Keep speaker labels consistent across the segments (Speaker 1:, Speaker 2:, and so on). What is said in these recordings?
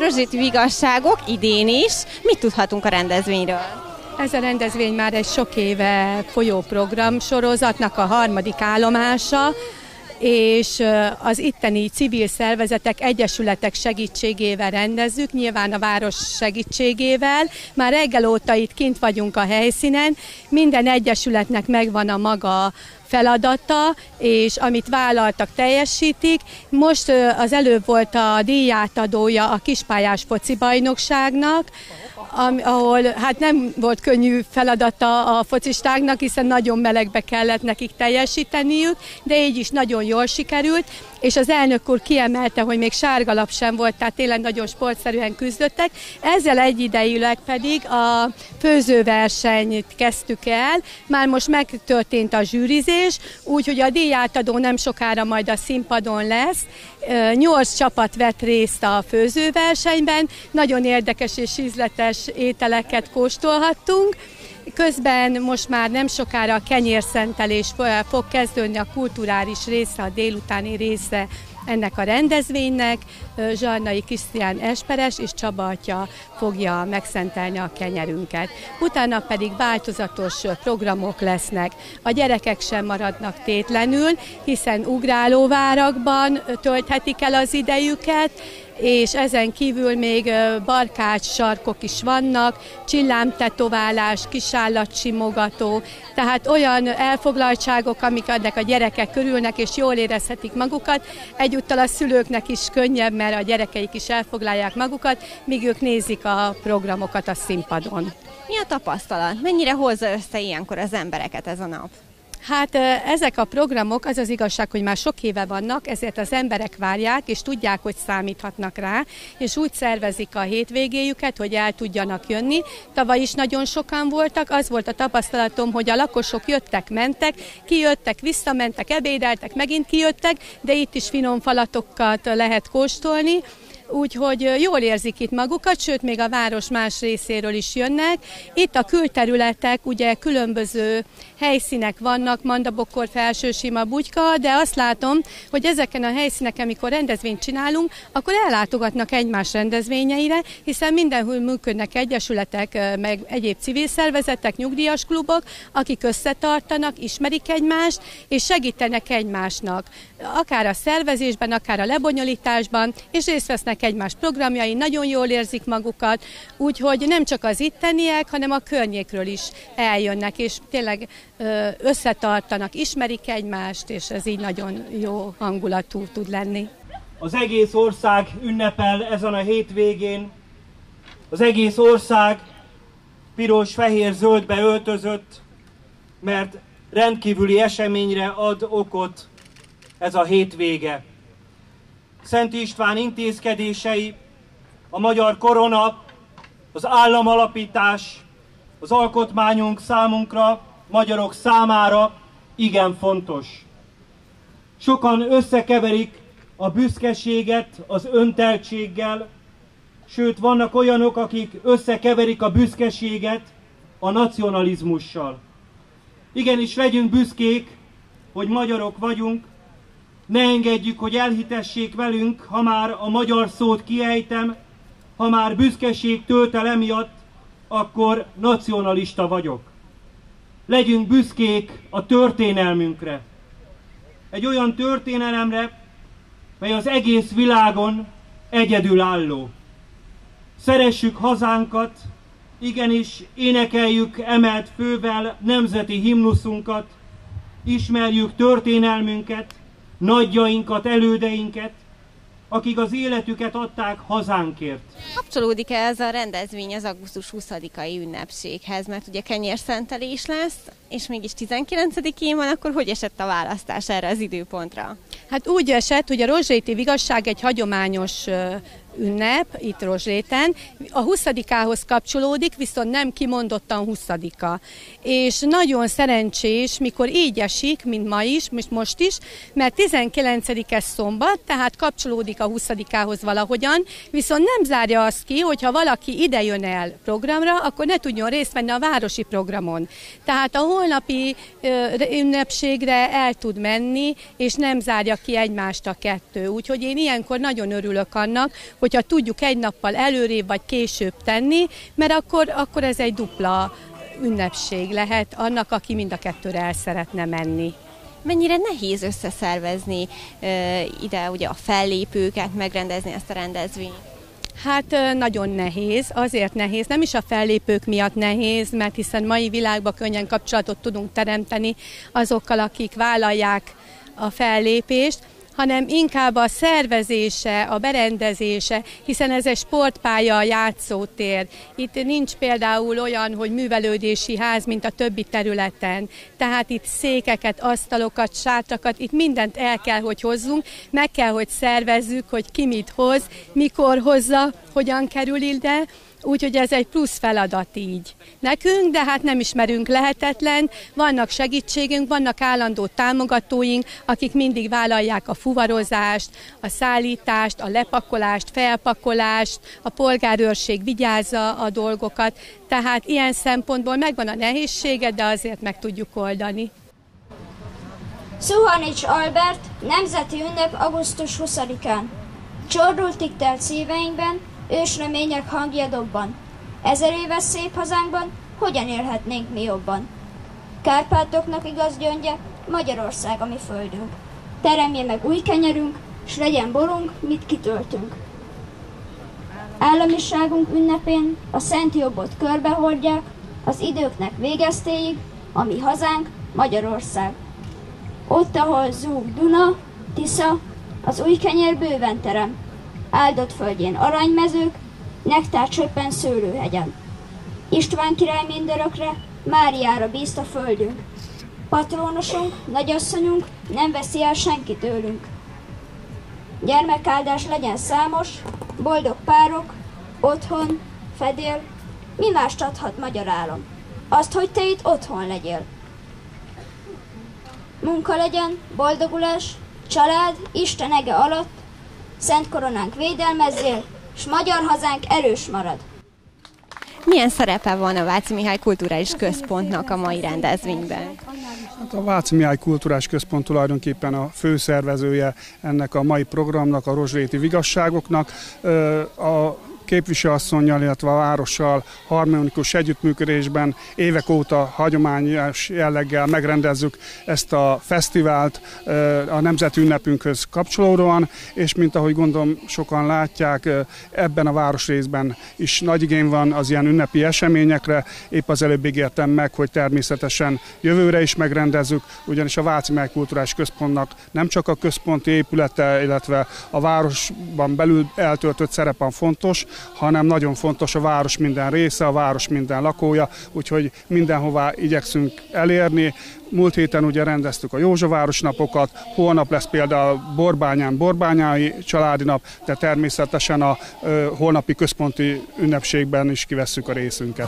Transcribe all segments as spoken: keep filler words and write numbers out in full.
Speaker 1: Rozséti Vigasságok idén is. Mit tudhatunk a rendezvényről?
Speaker 2: Ez a rendezvény már egy sok éve folyó programsorozatnak a harmadik állomása, és az itteni civil szervezetek, egyesületek segítségével rendezzük, nyilván a város segítségével. Már reggel óta itt kint vagyunk a helyszínen, minden egyesületnek megvan a maga feladata, és amit vállaltak, teljesítik. Most az előbb volt a díjátadója a kispályás foci bajnokságnak, ahol hát nem volt könnyű feladata a focistáknak, hiszen nagyon melegbe kellett nekik teljesíteniük, de így is nagyon jól sikerült, és az elnök úr kiemelte, hogy még sárgalap sem volt, tehát tényleg nagyon sportszerűen küzdöttek. Ezzel egyidejűleg pedig a főzőversenyt kezdtük el, már most megtörtént a zsűrizés, úgyhogy a díjátadó nem sokára majd a színpadon lesz. Nyolc csapat vett részt a főzőversenyben, nagyon érdekes és ízletes ételeket kóstolhattunk. Közben most már nem sokára a kenyérszentelés fog kezdődni, a kulturális része, a délutáni része ennek a rendezvénynek. Zsarnai Krisztián esperes és Csaba atya fogja megszentelni a kenyerünket. Utána pedig változatos programok lesznek. A gyerekek sem maradnak tétlenül, hiszen ugrálóvárakban tölthetik el az idejüket, és ezen kívül még barkács sarkok is vannak, csillámtetoválás, kisállatsimogató, tehát olyan elfoglaltságok, amik ennek a gyerekek körülnek, és jól érezhetik magukat. Egyúttal a szülőknek is könnyebb, mert a gyerekeik is elfoglalják magukat, míg ők nézik a programokat a színpadon.
Speaker 1: Mi a tapasztalat? Mennyire hozza össze ilyenkor az embereket ez a nap?
Speaker 2: Hát ezek a programok, az az igazság, hogy már sok éve vannak, ezért az emberek várják, és tudják, hogy számíthatnak rá, és úgy szervezik a hétvégéjüket, hogy el tudjanak jönni. Tavaly is nagyon sokan voltak, az volt a tapasztalatom, hogy a lakosok jöttek, mentek, kijöttek, visszamentek, ebédeltek, megint kijöttek, de itt is finom falatokat lehet kóstolni. Úgyhogy jól érzik itt magukat, sőt, még a város más részéről is jönnek. Itt a külterületek, ugye különböző helyszínek vannak, Mandabokor, Felsősima, Bugyka, de azt látom, hogy ezeken a helyszíneken, amikor rendezvényt csinálunk, akkor ellátogatnak egymás rendezvényeire, hiszen mindenhol működnek egyesületek, meg egyéb civil szervezetek, nyugdíjas klubok, akik összetartanak, ismerik egymást, és segítenek egymásnak. Akár a szervezésben, akár a lebonyolításban, és részt vesznek egymás programjain, nagyon jól érzik magukat, úgyhogy nem csak az itteniek, hanem a környékről is eljönnek, és tényleg összetartanak, ismerik egymást, és ez így nagyon jó hangulatú tud lenni.
Speaker 3: Az egész ország ünnepel ezen a hétvégén, az egész ország piros-fehér-zöldbe öltözött, mert rendkívüli eseményre ad okot ez a hétvége. Szent István intézkedései, a magyar korona, az államalapítás, az alkotmányunk számunkra, magyarok számára igen fontos. Sokan összekeverik a büszkeséget az önteltséggel, sőt vannak olyanok, akik összekeverik a büszkeséget a nacionalizmussal. Igenis legyünk büszkék, hogy magyarok vagyunk, ne engedjük, hogy elhitessék velünk, ha már a magyar szót kiejtem, ha már büszkeség tölt el emiatt, akkor nacionalista vagyok. Legyünk büszkék a történelmünkre. Egy olyan történelemre, mely az egész világon egyedülálló. Szeressük hazánkat, igenis énekeljük emelt fővel nemzeti himnuszunkat, ismerjük történelmünket, nagyjainkat, elődeinket, akik az életüket adták hazánkért.
Speaker 1: Kapcsolódik-e ez a rendezvény az augusztus huszadikai ünnepséghez? Mert ugye kenyérszentelés lesz, és mégis tizenkilencedikén van, akkor hogy esett a választás erre az időpontra?
Speaker 2: Hát úgy esett, hogy a Rozséti Vigasság egy hagyományos ünnep itt Rozsréten. A huszadikához kapcsolódik, viszont nem kimondottan huszadika. És nagyon szerencsés, mikor így esik, mint ma is, most, most is, mert tizenkilencedike szombat, tehát kapcsolódik a huszadikához valahogyan, viszont nem zárja azt ki, hogyha valaki ide jön el programra, akkor ne tudjon részt venni a városi programon. Tehát a holnapi ünnepségre el tud menni, és nem zárja ki egymást a kettő. Úgyhogy én ilyenkor nagyon örülök annak, hogyha tudjuk egy nappal előrébb vagy később tenni, mert akkor, akkor ez egy dupla ünnepség lehet annak, aki mind a kettőre el szeretne menni.
Speaker 1: Mennyire nehéz összeszervezni e, ide ugye a fellépőket, megrendezni ezt a rendezvényt?
Speaker 2: Hát nagyon nehéz, azért nehéz, nem is a fellépők miatt nehéz, mert hiszen mai világban könnyen kapcsolatot tudunk teremteni azokkal, akik vállalják a fellépést, hanem inkább a szervezése, a berendezése, hiszen ez egy sportpálya, játszótér. Itt nincs például olyan, hogy művelődési ház, mint a többi területen. Tehát itt székeket, asztalokat, sátrakat, itt mindent el kell, hogy hozzunk, meg kell, hogy szervezzük, hogy ki mit hoz, mikor hozza, hogyan kerül ide. Úgyhogy ez egy plusz feladat így nekünk, de hát nem ismerünk lehetetlen, vannak segítségünk, vannak állandó támogatóink, akik mindig vállalják a fuvarozást, a szállítást, a lepakolást, felpakolást, a polgárőrség vigyázza a dolgokat, tehát ilyen szempontból megvan a nehézsége, de azért meg tudjuk oldani.
Speaker 4: Szuhanics Albert, nemzeti ünnep augusztus huszadikán. Csordultig telt szíveinkben, ősremények hangja dobban. Ezer éves szép hazánkban hogyan élhetnénk mi jobban? Kárpátoknak igaz gyöngye, Magyarország a mi földünk. Teremje meg új kenyerünk, s legyen borunk, mit kitöltünk. Államiságunk ünnepén a szent jobbot körbehordják, az időknek végeztéig, a mi hazánk Magyarország. Ott, ahol zúg Duna, Tisza, az új kenyer bőven terem. Áldott földjén aranymezők, nektár csöppen szőlőhegyen. István király mindörökre, Máriára bízta földünk. Patrónosunk, nagyasszonyunk nem veszi el senki tőlünk. Gyermekáldás legyen számos, boldog párok, otthon, fedél, mi mást adhat magyar álom? Azt, hogy te itt otthon legyél. Munka legyen, boldogulás, család, Isten ege alatt, szent koronánk védelmezzél, s magyar hazánk erős marad.
Speaker 1: Milyen szerepe van a Váci Mihály Kulturális Központnak a mai rendezvényben?
Speaker 5: Hát a Váci Mihály Kulturális Központ tulajdonképpen a főszervezője ennek a mai programnak, a rozsréti vigasságoknak. A képviselőasszonnyal, illetve a várossal harmonikus együttműködésben évek óta hagyományos jelleggel megrendezzük ezt a fesztivált a nemzeti ünnepünkhöz kapcsolódóan, és mint ahogy gondolom sokan látják, ebben a városrészben is nagy igény van az ilyen ünnepi eseményekre. Épp az előbb ígértem meg, hogy természetesen jövőre is megrendezzük, ugyanis a Váci Mihály Kulturális Központnak nem csak a központi épülete, illetve a városban belül eltöltött szerepe fontos, hanem nagyon fontos a város minden része, a város minden lakója, úgyhogy mindenhová igyekszünk elérni. Múlt héten ugye rendeztük a Józsaváros napokat, holnap lesz például Borbányán Borbányai családi nap, de természetesen a ö, holnapi központi ünnepségben is kivesszük a részünket.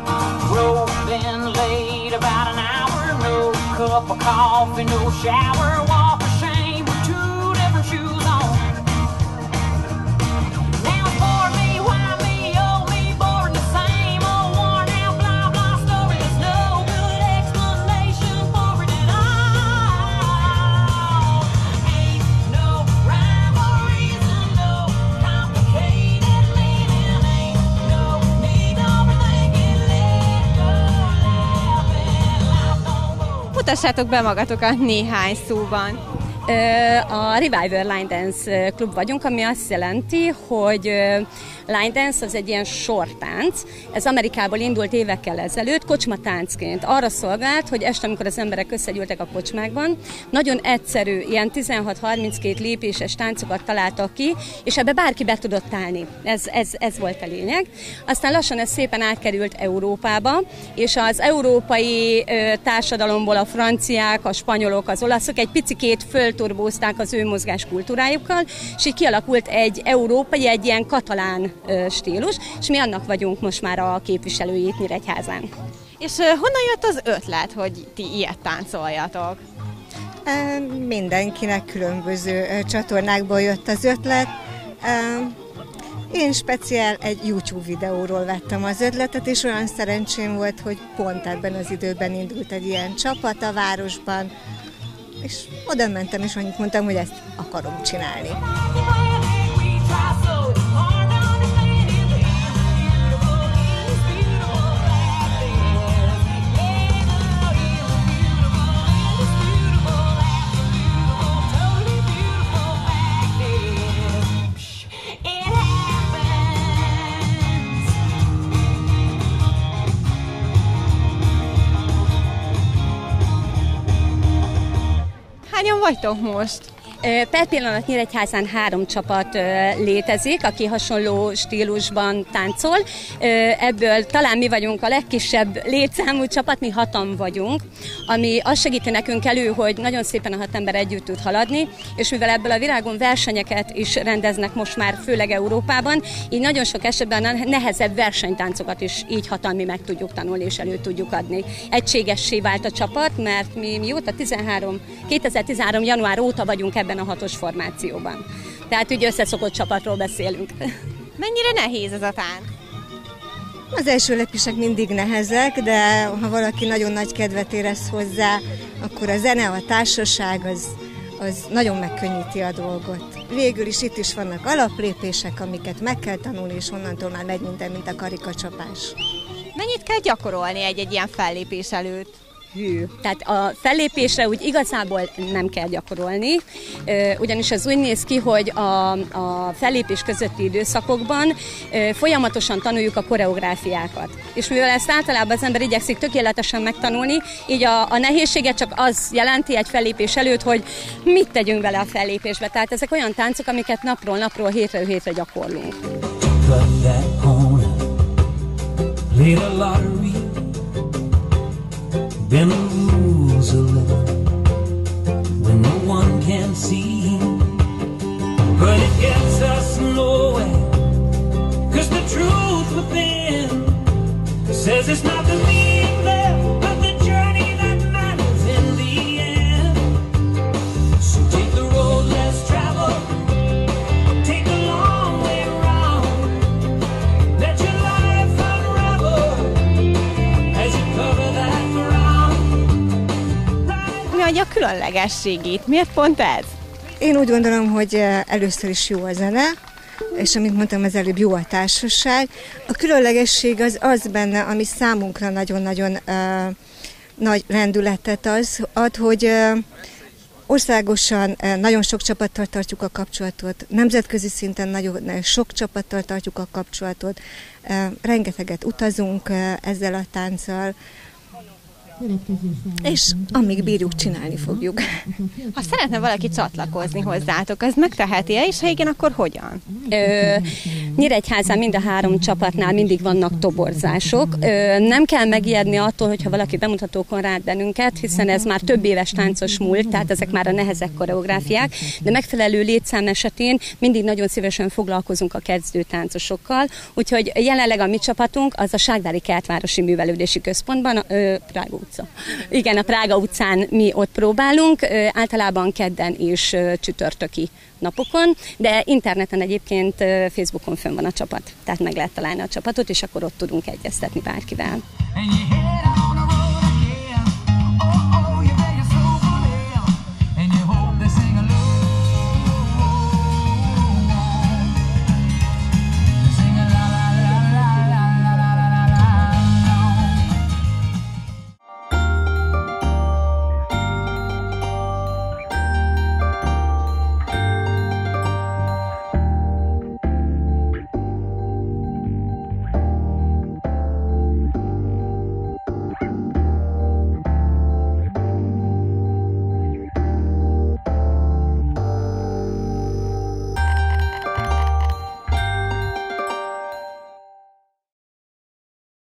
Speaker 1: Mutassátok be magatokat néhány szóban.
Speaker 6: A Revival Line Dance klub vagyunk, ami azt jelenti, hogy line dance az egy ilyen sortánc. Ez Amerikából indult évekkel ezelőtt, kocsmatáncként. Arra szolgált, hogy este, amikor az emberek összegyűltek a kocsmákban, nagyon egyszerű, ilyen tizenhat-harminckét lépéses táncokat találtak ki, és ebbe bárki be tudott állni. Ez, ez, ez volt a lényeg. Aztán lassan ez szépen átkerült Európába, és az európai ö, társadalomból a franciák, a spanyolok, az olaszok egy picikét fölturbózták az ő mozgás kultúrájukkal, és így kialakult egy európai, egy ilyen katalán stílus, és mi annak vagyunk most már a képviselői itt Nyíregyházán.
Speaker 1: És uh, honnan jött az ötlet, hogy ti ilyet táncoljatok?
Speaker 7: Mindenkinek különböző csatornákból jött az ötlet. Én speciál egy YouTube videóról vettem az ötletet, és olyan szerencsém volt, hogy pont ebben az időben indult egy ilyen csapat a városban, és oda mentem, és annyit mondtam, hogy ezt akarom csinálni.
Speaker 1: Hányan vagytok most?
Speaker 6: Per pillanat Nyíregyházán három csapat létezik, aki hasonló stílusban táncol. Ebből talán mi vagyunk a legkisebb létszámú csapat, mi hatan vagyunk, ami azt segíti nekünk elő, hogy nagyon szépen a hat ember együtt tud haladni, és mivel ebből a világon versenyeket is rendeznek most már, főleg Európában, így nagyon sok esetben a nehezebb versenytáncokat is így hatan mi meg tudjuk tanulni és elő tudjuk adni. Egységessé vált a csapat, mert mi mióta tizenhárom, kétezer-tizenhárom január óta vagyunk ebben a hatos formációban. Tehát úgy összeszokott csapatról beszélünk.
Speaker 1: Mennyire nehéz ez a tánc?
Speaker 7: Az első lépések mindig nehezek, de ha valaki nagyon nagy kedvet érez hozzá, akkor a zene, a társaság az, az nagyon megkönnyíti a dolgot. Végül is itt is vannak alaplépések, amiket meg kell tanulni, és onnantól már megy minden, mint a karikacsapás.
Speaker 1: Mennyit kell gyakorolni egy-egy ilyen fellépés előtt?
Speaker 6: Hű. Tehát a fellépésre úgy igazából nem kell gyakorolni, ugyanis ez úgy néz ki, hogy a, a fellépés közötti időszakokban folyamatosan tanuljuk a koreográfiákat. És mivel ezt általában az ember igyekszik tökéletesen megtanulni, így a, a nehézséget csak az jelenti egy fellépés előtt, hogy mit tegyünk bele a fellépésbe. Tehát ezek olyan táncok, amiket napról napról, hétről hétre gyakorlunk. Bend the rules a little when no one can see, but it gets us nowhere, 'cause the truth within says it's not the being there, but the journey that matters in the end. So take the road less traveled, take the long way around, let your life unravel as you cover that.
Speaker 1: Mi adja a különlegességét? Miért pont ez?
Speaker 7: Én úgy gondolom, hogy először is jó a zene, és amit mondtam az előbb, jó a társaság. A különlegesség az az benne, ami számunkra nagyon-nagyon uh, nagy lendületet az, ad, hogy uh, országosan uh, nagyon sok csapattal tartjuk a kapcsolatot, nemzetközi szinten nagyon uh, sok csapattal tartjuk a kapcsolatot, uh, rengeteget utazunk uh, ezzel a tánccal, és amíg bírjuk, csinálni fogjuk.
Speaker 1: Ha szeretne valaki csatlakozni hozzátok, az megteheti-e, és ha igen, akkor hogyan?
Speaker 6: Ö, Nyíregyházán mind a három csapatnál mindig vannak toborzások. Ö, nem kell megijedni attól, hogyha valaki bemutatókon rád bennünket, hiszen ez már több éves táncos múlt, tehát ezek már a nehezek koreográfiák, de megfelelő létszám esetén mindig nagyon szívesen foglalkozunk a kezdő táncosokkal, úgyhogy jelenleg a mi csapatunk az a Ságvári Kertvárosi Művelődési Központban, ö, Prága utca. Igen, a Prága utcán mi ott próbálunk, ö, általában kedden és ö, csütörtöki napokon, de interneten egyébként ö, Facebookon fönn van a csapat, tehát meg lehet találni a csapatot, és akkor ott tudunk egyeztetni bárkivel.